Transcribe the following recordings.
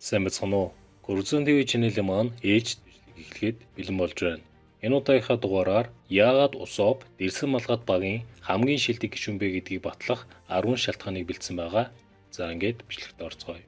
Сайн байцгаана уу? Гүрзэн ТV чанелын маань ээлж бичлэг эхлэхэд бэлэн болж байна. Энэ удаагийнхаа дугаараар яагаад Усоп Дэрсэн Малгат багийн хамгийн шилдэг гишүүн бэ гэдгийг батлах 10 шалтгааныг бэлдсэн байгаа. За ингээд бичлэгт орцгоё.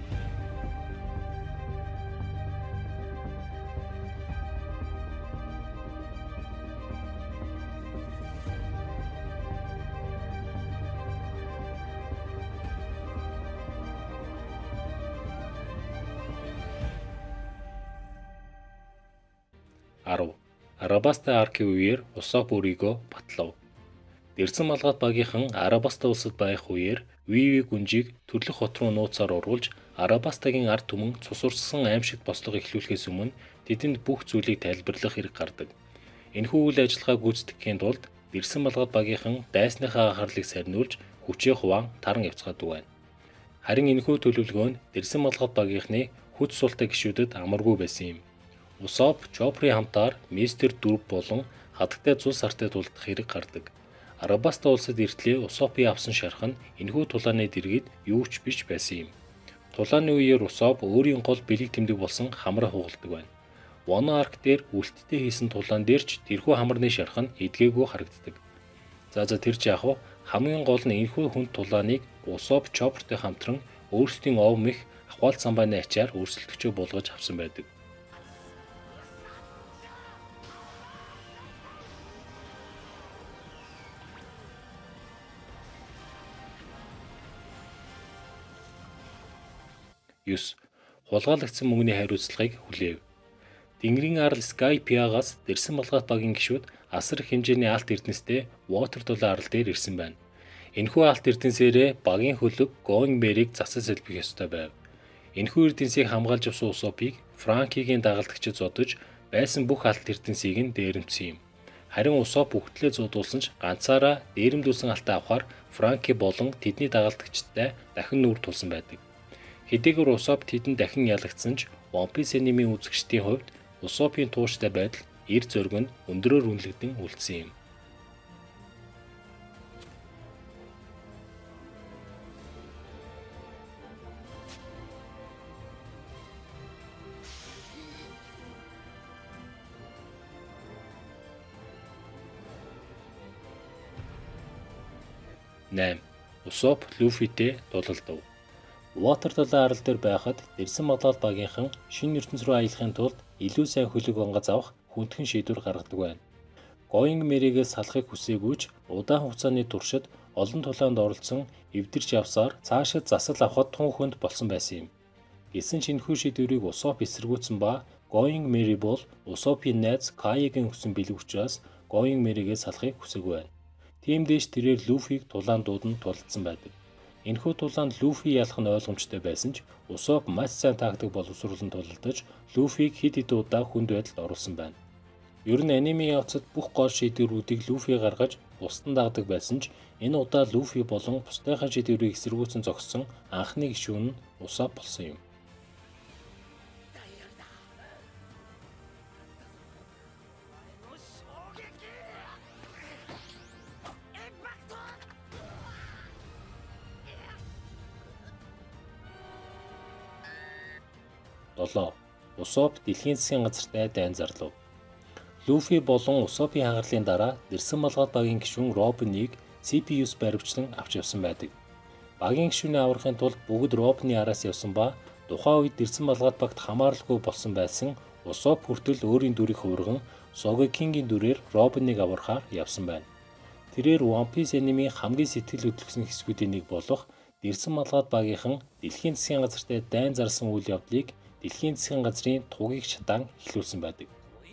10. Арабаста аркийн үеэр Усоп өөрийгөө батлав. Дэрсэн Малгат багийнхан Арабаста улсад байх үеэр Виви гүнжийг төрлөх хот руу нууцаар оруулж Арабастагийн ард түмэн цус урсгасан аимшигт бослого эхлүүлэхээс өмнө тэдэнд бүх зүйлийг тайлбарлах хэрэг гардаг. Энэхүү үйл ажиллагааг гүйцэтгэхийн тулд Дэрсэн Малгат багийнхан дайсныхаа анхаарлыг сарниулж хүчээ хуваан таран явцгаадаг байна. Харин энэхүү төлөвлөгөө нь Дэрсэн Малгат багийнхны хүч султай гишүүдэд амаргүй байсан юм. Усоп Чопри хамтаар Мистер Дүрб болон хатагтай цус артай тулдах хэрэг гардаг. Арабаста улсад иртлээ Усопыг авсан шарх нь энэхүү тулааны дэргэд юу ч биш байсан юм. Тулааны үеэр Усоп өөрийн гол бэлэг тэмдэг болсон хамраа хугалдаг байна. Воно арк дээр үлдтэй хийсэн тулаан дээр ч тэрхүү хамарны шарх нь эдгээгүй харагддаг. За тэр ч яах вэ? Хамгийн гол нь энэхүү хүнд тулааныг Усоп Чопртой хамтран өөрсдийн ов мэх ахвал самбайны ачаар өрсөлдөгчөө болгож авсан байдаг. Хулгайлагдсан мөнгөний хариуцлагыг хүлээв. Тэнгэрийн арал Скайпиагаас Дэрсэн Малгат багийн гишүүд асар их хэмжээний алт эрдэнэстэй Water тулаан арал дээр ирсэн байна. Энэхүү алт эрдэнсээрээ багийн хөлөг Going Merry-г засаж сэлбэх ёстой байв. Энэхүү эрдэнсийг хамгаалж авсан Усопыг Франкигийн дагалдагчид зодож байсан бүх алт эрдэнсийг нь дээрэмдсэн юм. Харин Усоп үхтлээ зодуулсан ч ганцаараа дээрэмдүүлсэн алтаа авахар Франки болон тэдний дагалдагчдтай дахин нүүр тулсан байдаг. Хэдийгээр Усоп тэдэнд дахин ялагдсан ч One Piece анимын үзэгчдийн хувьд Усопын тууштай байдал эр зөргөнд өндрөөр үнэлэгдэн үлдсэн юм. Усоп Люфитэй дулалдав. Water тулаан арал дээр байхад Дэрсэн Малгат багийнхан шинэ ертөнц рүү аялахын тулд илүү сайн хөлөг онгоц авах хүндхэн шийдвэр гаргадаг байна. Going Merry-гээс салахыг хүсээгүй ч удаан хугацааны туршид олон тулаанд оролцсон эвдэрч явсаар цаашид засал авахд тун хүнд болсон байсан юм. Гэсэн ч энэхүү шийдвэрийг Усоп эсэргүүцсэн ба Going Merry бол Усопын найз Каягийн өгсөн бэлэг учраас Going Merry-гээс салахыг хүсээгүй байна. Тиймдээш тэрээр Люфиг тулаандууд нь тулдсан байдаг. Энэхүү тулаанд Люфи ялах нь ойлгомжтой байсан ч Усоп маш сайн тактик боловсруулан тулалдаж Люфиг хэд хэдэн удаа хүнд байдалд оруулсан байна. Ер нь анимын явцад бүх гол шийдвэрүүдийг Люфи гаргаж бусдад дагдаг байсан ч энэ удаа Люфи болон бусдынхаа шийдвэрийг эсэргүүцэн зогссон анхны гишүүн нь Усоп болсон юм. Усоп дэлхийн засгийн газартай дайн зарлав. Люфи болон Усопын хангарлын дараа Дэрсэн Малгат багийн гишүүн Робиныг CPU-с баривчлан авч явсан байдаг. Багийн гишүүний аврахын тулд бүгд Робины араас явсан ба тухайн үед Дэрсэн Малгат багт хамааралгүй болсон байсан Усоп хүртэл өөрийн дүрийг хувирган Согекингийн дүрээр Робиныг аврахаар явсан байна. Тэрээр One Piece анимын хамгийн сэтгэл хөдлөсөн хэсгүүдийн нэг болох Дэрсэн Малгат багийнхан дэлхийн засгийн газартай дайн зарсан үйл явдлыг дэлхийн засгийн газрын тугийг шатаан эхлүүлсэн байдаг.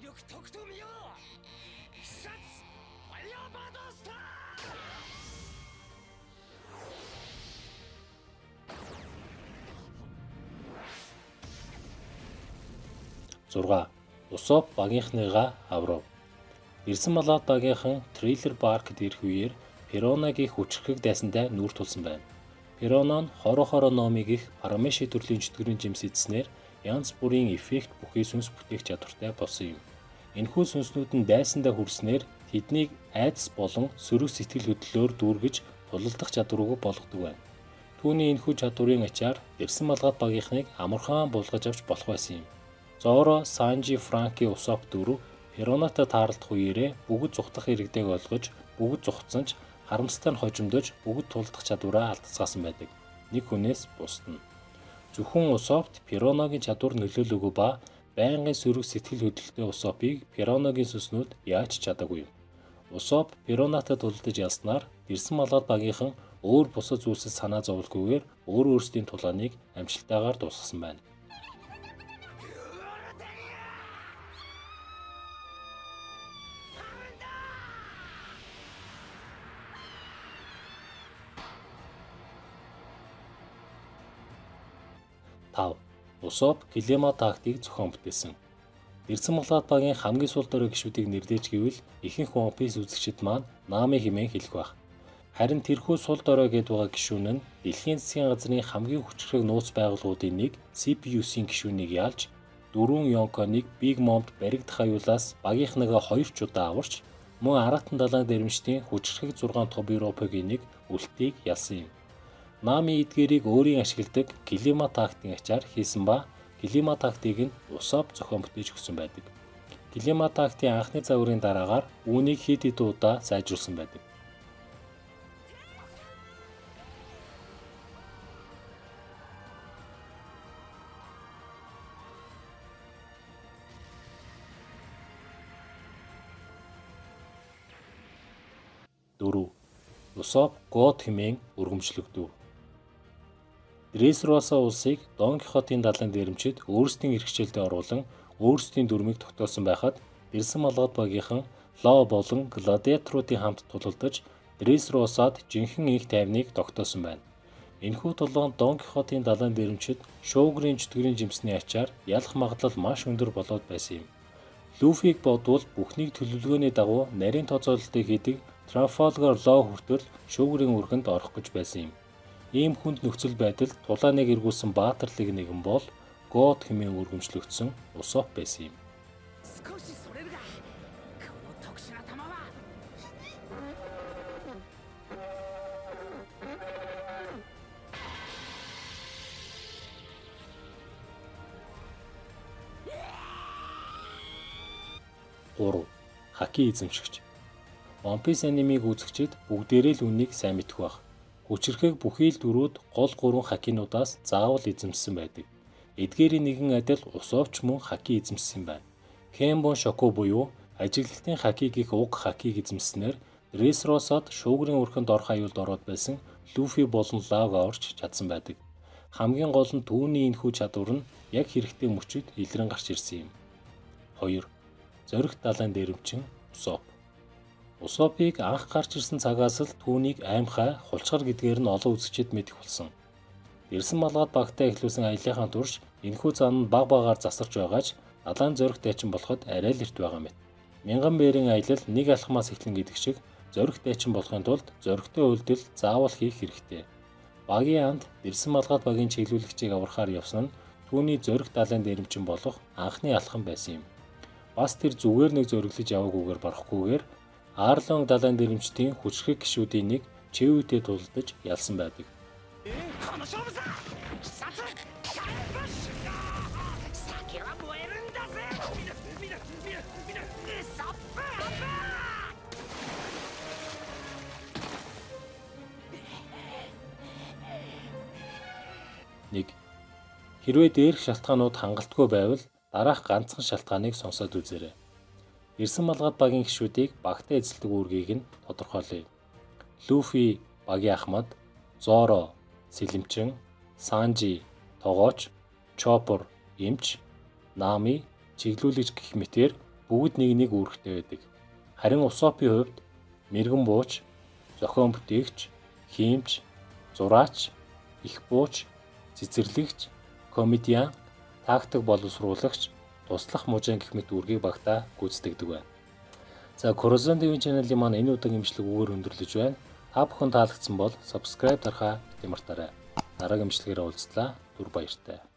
Усоп багийнхныгаа аврав. Дэрсэн Малгат багийнхан трейлер паркд ирэх үеэр Перонагийн хүчрхэг дайсандаа нүүр тулсан байна. Перона нь хороо номи гэх Парамеши төрлийн чөтгөрийн жимс эзснээр янз бүрийн эффект бүхий сүнс бүтээх чадвартай болсон юм. Энэхүү сүнснүүд нь дайсандаа хүрснээр тэднийг айдас болон сөрөг сэтгэл хөдлөлөөр дүүргэж тулалдах чадваргүй болгодог байна. Түүний энэхүү чадварын ачаар Дэрсэн малгайд багийнхныг амархан булгаж авч болох байсан юм. Зоро, Санжи, Франки, Усоп дөрөв Перонотой таарлах үеэрээ бүгд зүхтах иргэдэг олгож, бүгд зүхтсан ч харамсалтай нь хожимдож, бүгд тулдах чадвараа алдцгаасан байдаг. Нэг хүнээс бусдна. Зөвхөн Усопт Пероногийн чадвар нөлөөлөөгүй ба байнгын сөрөг сэтгэл хөдлөлтөй Усопыг Пероногийн сүснүүд яаж чадаагүй юм. Усоп Перонотой тулдаж ялснаар Дэрсэн малгайд багийнхан өөр бусад зүйлсэд санаа зовлгүйгээр өөрсдийн тулааныг амжилттайгаар дуусгасан байна. Тав. Усоп Килима тактыг зохион бүтээсэн. Дэрсэн малгайд багийн хамгийн сул дорой гишүүдийг нэрлэж гэвэл ихэнх One Piece үзэгчид маань Нами хэмээн хэлэх байх. Харин тэрхүү сул дорой гээд байгаа гишүүн нь дэлхийн засгийн газрын хамгийн хүчрхэг нууц байгууллагуудын нэг CPU-ийн гишүүнийг ялж, 4 Йонконыг Big Mom-д баригдах аюулаас багийнхнагаа 2 ч удаа аварч, мөн Аратан далайн дэрэмчдийн хүчрхэг 6 топ Европогийн нэг үлтийг ялсан юм. Нами эдгээрийг өөрийн ашигладаг Килима тактын ачаар хийсэн ба Килима тактыг нь Усоп зохион бүтээж өгсөн байдаг. Килима тактын анхны загварын дараагаар үүнийг хэд хэдэн удаа сайжруулсан байдаг. Дөрөв. Усоп год хэмээн өргөмжлөгдөв. Дресроса улсыг Дон Кихотын далайн дэрэмчид өөрсдийн эрх хичээлдээ оруулан өөрсдийн дүрмийг тогтоосон байхад Дэрсэн малгайд багийнхан Ло болон гладиаторуудын хамт тулалдаж Дресросад жинхэнэ их тайвныг тогтоосон байна. Энэхүү тулгаанд Дон Кихотын далайн дэрэмчид шуугрын чөтгөрийн жимсний ачаар ялах магадлал маш өндөр болоод байсан юм. Люфиг бодвол бүхнийг төлөвлөгөөний дагуу нарийн тооцоололтыг хийдэг Трафалгар Ло хүртэл шуугрын үргэнд орох гэж байсан юм. Ийм хүнд нөхцөл байдалд тулааныг эргүүлсэн баатарлаг нэгэн бол год хэмээн өргөмжлөгдсөн Усоп байсан юм. Гурав. Хаки эзэмшигч. One Piece анимыг үзэгчид бүгдээрээ л үнийг сайн мэдэх байх. Хүчирхэг бүхий л дөрүүд гол 3 хакинуудаас заавал эзэмссэн байдаг. Эдгээрийн нэгэн адил Усопч мөн хаки эзэмссэн байна. Кэмбон Шоку буюу ажиглалтын хаки гэх уг хакиг эзэмсснээр Дресросад шуугрын өрхөнд орох аюулд ороод байсан Люфи болон Лаг орж чадсан байдаг. Хамгийн гол нь түүний энэхүү чадвар нь яг хэрэгтэй мөчид илрэн гарч ирсэн юм. 2. Зоригт далайн дэрэмчин Усоп. Усопыг анх гарч ирсэн цагаас л түүнийг аймхай хулчгар гэдгээр нь олон үзэгчид мэдэх болсон. Дэрсэн малгайд багтаа эхлүүлсэн аяллахын турш энэхүү зан нь баг багаар засарч байгаач далайн зоригт дайчин болоход арай л эрт байгаа мэт. Мянган бээрийн аялал нэг алхмаас эхлэн гэдэг шиг зоригт дайчин болохын тулд зоригтой үйлдэл заавал хийх хэрэгтэй. Багийн анд Дэрсэн малгайд багийн чиглүүлэгчийг аврахаар явсан нь түүний зоригт далайн дэрэмчин болох анхны алхам байсан юм. Бас тэр зүгээр нэг зориглож яваагүйгээр барахгүйгээр Арлон далайн дэрэмчдийн хүчрхэг гишүүдийн нэг Чэвүүтэй тулдаж ялсан байдаг. Нэг. Хэрвээ дээрх шалтгаанууд хангалтгүй байвал дараах ганцхан шалтгааныг сонсоод үзээрэй. Дэрсэн малгайд багийн гишүүдийг багтаа эзэлдэг үүргийг нь тодорхойлъё. Люфи багийн ахмад, Зоро сэлэмчин, Санжи тогооч, Чоппер эмч, Нами чиглүүлэгч гэх мэтээр бүгд нэг үүрэгтэй байдаг. Харин Усопын хувьд мэргэн бууч, зохион бүтээгч, хиймч, зураач, их бууч, цэцэрлэгч, комедиан, тактик боловсруулагч, туслах мужийн гэх мэт үүргийг багтаа гүйцэтгэдэг байна. За Corazon TV channel-ийн маань энэ удаагийн имжлэг үгээр өндөрлөж байна. Та бүхэн таалагдсан бол subscribe дарахаа бити мартаарай. Дараагийн имжлэгээр уулзлаа. Түр баяртай.